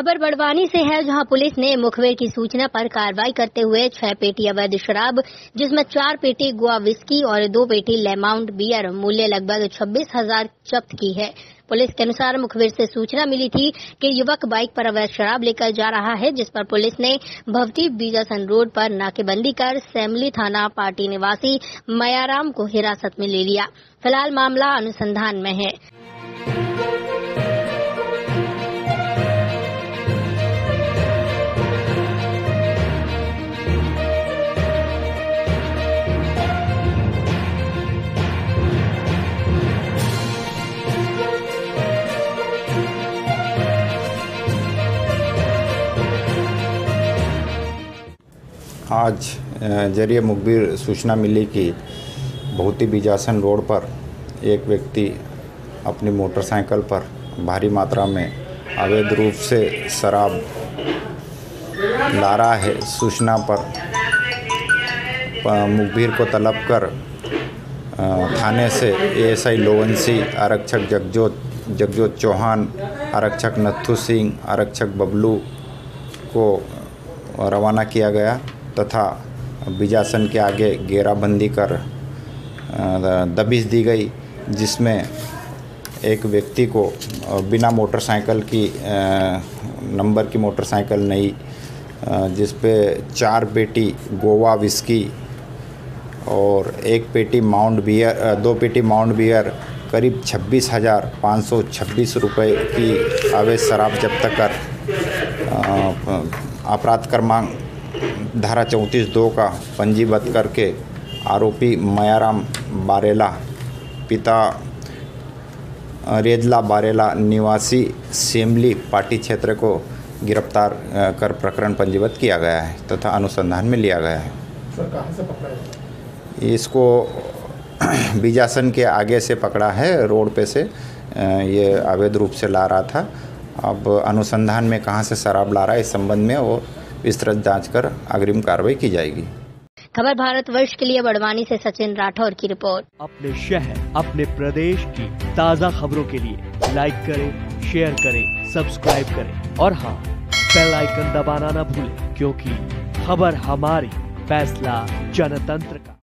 खबर बड़वानी से है, जहां पुलिस ने मुखबिर की सूचना पर कार्रवाई करते हुए 6 पेटी अवैध शराब, जिसमें 4 पेटी गोवा विस्की और 2 पेटी लेमाउंट बियर मूल्य लगभग 26,000 जब्त की है। पुलिस के अनुसार मुखबिर से सूचना मिली थी कि युवक बाइक पर अवैध शराब लेकर जा रहा है, जिस पर पुलिस ने भवती बीजासन रोड पर नाकेबंदी कर सेमली थाना पार्टी निवासी मयाराम को हिरासत में ले लिया। फिलहाल मामला अनुसंधान में है। आज जरिए मुखबिर सूचना मिली कि भवती बीजासन रोड पर एक व्यक्ति अपनी मोटरसाइकिल पर भारी मात्रा में अवैध रूप से शराब ला रहा है। सूचना पर मुखबिर को तलब कर थाने से एएसआई लोवंशी, आरक्षक जगजोत चौहान, आरक्षक नथु सिंह, आरक्षक बबलू को रवाना किया गया तथा बीजासन के आगे घेराबंदी कर दबिश दी गई, जिसमें एक व्यक्ति को बिना मोटरसाइकिल की नंबर की मोटरसाइकिल नहीं, जिस पे 4 पेटी गोवा विस्की और 1 पेटी माउंट बियर, 2 पेटी माउंट बियर करीब 26,526 रुपये की अवैध शराब जब्त कर अपराध क्रमांक धारा 34(2) का पंजीबद्ध करके आरोपी मयाराम बारेला, पिता रेजला बारेला, निवासी सेमली पार्टी क्षेत्र को गिरफ्तार कर प्रकरण पंजीबद्ध किया गया है तथा अनुसंधान में लिया गया है। सर, कहाँ से पकड़ा है? इसको बीजासन के आगे से पकड़ा है, रोड पे से ये अवैध रूप से ला रहा था। अब अनुसंधान में कहाँ से शराब ला रहा है इस संबंध में और विस्तृत जांच कर अग्रिम कार्रवाई की जाएगी। खबर भारतवर्ष के लिए बड़वानी से सचिन राठौर की रिपोर्ट। अपने शहर, अपने प्रदेश की ताज़ा खबरों के लिए लाइक करें, शेयर करें, सब्सक्राइब करें और हाँ, बेल आइकन दबाना ना भूलें, क्योंकि खबर हमारी, फैसला जनतंत्र का।